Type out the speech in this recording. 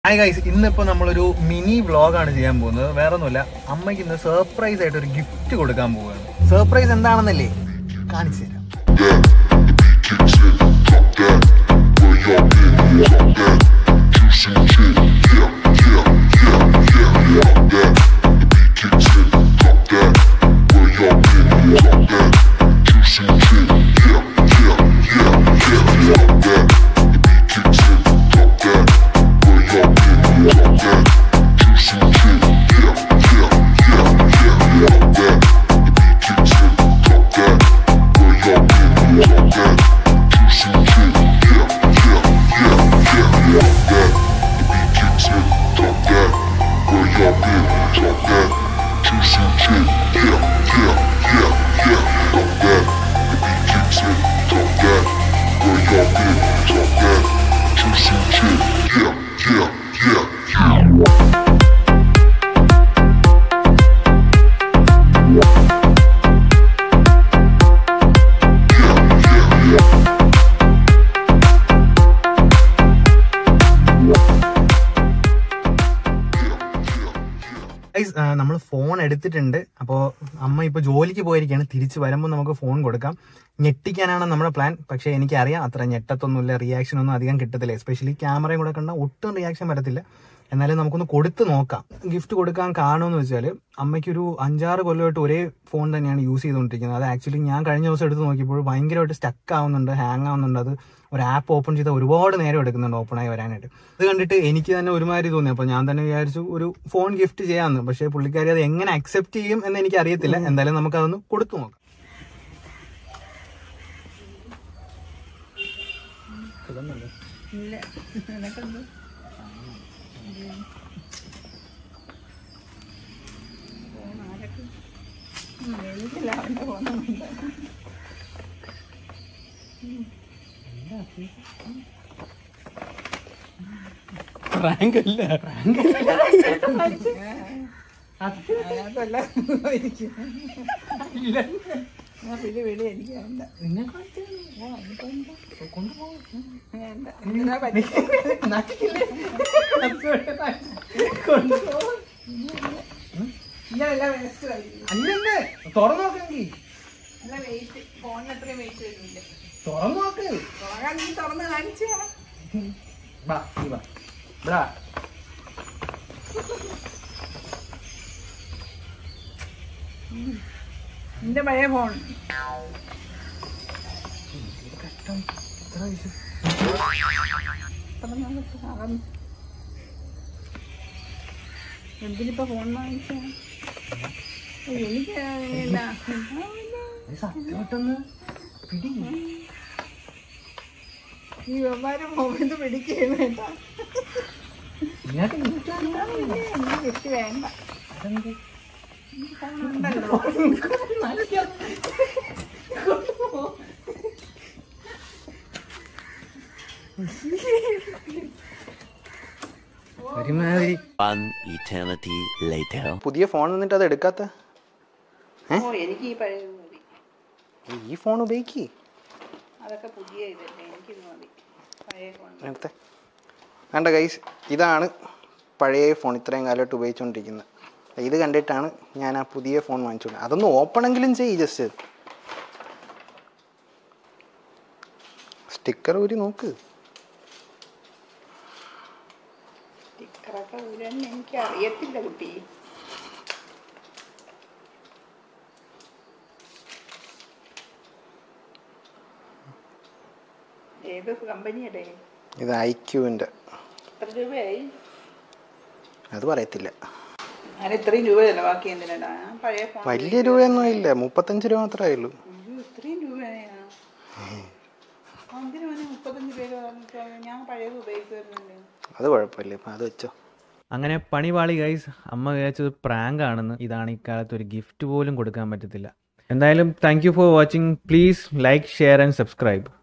Hi guys, ഇന്നിപ്പോൾ നമ്മളൊരു mini വ്ളോഗാണ് ചെയ്യാൻ പോകുന്നത്. വേറെ ഒന്നുമില്ല, അമ്മയ്ക്ക് ഇന്ന് സർപ്രൈസ് ആയിട്ട് ഒരു ഗിഫ്റ്റ് കൊടുക്കാൻ പോവുകയാണ്. സർപ്രൈസ് എന്താണെന്നല്ലേ കാണിച്ചു തരാം. നമ്മൾ ഫോൺ എടുത്തിട്ടുണ്ട്. അപ്പോൾ അമ്മ ഇപ്പോൾ ജോലിക്ക് പോയിരിക്കുകയാണ്. തിരിച്ച് വരുമ്പോൾ നമുക്ക് ഫോൺ കൊടുക്കാം. ഞെട്ടിക്കാനാണ് നമ്മുടെ പ്ലാൻ. പക്ഷേ എനിക്കറിയാം അത്ര ഞെട്ടത്തൊന്നുമില്ല, റിയാക്ഷൻ ഒന്നും അധികം കിട്ടത്തില്ല. എസ്പെഷ്യലി ക്യാമറയും കൂടെ കണ്ടാൽ ഒട്ടും റിയാക്ഷൻ വരത്തില്ല. എന്നാലും നമുക്കൊന്ന് കൊടുത്ത് നോക്കാം. ഗിഫ്റ്റ് കൊടുക്കാൻ കാണുമെന്ന് വെച്ചാൽ അമ്മയ്ക്കൊരു 5-6 കൊല്ലമായിട്ട് ഒരേ ഫോൺ തന്നെയാണ് യൂസ് ചെയ്തുകൊണ്ടിരിക്കുന്നത്. അത് ആക്ച്വലി ഞാൻ കഴിഞ്ഞ ദിവസം എടുത്ത് നോക്കിയപ്പോൾ ഭയങ്കരമായിട്ട് സ്റ്റക്ക് ആവുന്നുണ്ട്, ഹാങ് ആവുന്നുണ്ട്. അത് ഒരു ആപ്പ് ഓപ്പൺ ചെയ്താൽ ഒരുപാട് നേരം എടുക്കുന്നുണ്ട് ഓപ്പണായി വരാനായിട്ട്. അത് കണ്ടിട്ട് എനിക്ക് തന്നെ ഒരുമാതിരി തോന്നി. അപ്പോൾ ഞാൻ തന്നെ വിചാരിച്ചു ഒരു ഫോൺ ഗിഫ്റ്റ് ചെയ്യാമെന്ന്. പക്ഷേ പുള്ളിക്കാരി അത് എങ്ങനെ അക്സെപ്റ്റ് ചെയ്യും എന്ന് എനിക്ക് അറിയത്തില്ല. എന്തായാലും നമുക്കതൊന്ന് കൊടുത്തു നോക്കാം. തുറന്നോക്കെങ്കിൽ തുറന്ന് കാണിച്ചു. എന്റെ പഴയ ഫോൺ എന്തിനിപ്പോ ഫോൺ വാങ്ങിച്ച എനിക്ക് ഈ വ്യവഹാരം മൊബൈൽ പിടിക്കുകയാണ് കേട്ടോ. ഗിഫ്റ്റ് വേണ്ട. ഫോണുണ്ടല്ലോ. പുതിയ ഫോൺ വന്നിട്ട് അത് എടുക്കാത്ത എനിക്ക് ഈ പഴയ മതി. ഈ ഫോൺ ഉപയോഗിക്കേ, അതൊക്കെ പുതിയ ഇതല്ലേ, എനിക്കിത് മതി. പഴയ ഫോൺ വേണ്ട ഗൈസ്. ഇതാണ് പഴയ ഫോൺ ഇത്രയും കാലമായിട്ട് ഉപയോഗിച്ചുകൊണ്ടിരിക്കുന്നത്. ഇത് കണ്ടിട്ടാണ് ഞാൻ ആ പുതിയ ഫോൺ വാങ്ങിച്ചോളൂ. അതൊന്ന് ഓപ്പണെങ്കിലും ചെയ്യ്. ജസ്റ്റ് സ്റ്റിക്കർ ഊരി നോക്ക്. സ്റ്റിക്കറൊക്കെ ഊരാൻ എനിക്ക് അറിയത്തില്ല കുട്ടി. ഏത് കമ്പനിയുടെ? ഇത് ഐക്യുവിൻ്റെ. എത്ര രൂപയായി? അത് പറയത്തില്ല. ഞാൻ ഇത്രയും രൂപ ചെലവാക്കി എന്തിനാ? പഴയ ഫോൺ വലിയ രൂപയൊന്നും ഇല്ല, 35 രൂപ മാത്രമേ ഉള്ളൂ. ഇത്രയും രൂപയാ? എന്തിനു 35 രൂപ? ഞാൻ പഴയത് ഉപയോഗിക്കുന്നുണ്ട്. അത് കുഴപ്പമില്ല, അത് വെച്ചോ. അങ്ങനെ പണിപാളി ഗൈസ്. അമ്മ വിചാരിച്ചത് പ്രാങ്ക് ആണെന്ന്. ഇതാണ് ഇക്കാലത്ത് ഒരു ഗിഫ്റ്റ് പോലും കൊടുക്കാൻ പറ്റത്തില്ല. എന്തായാലും thank you for watching. Please like, share and subscribe.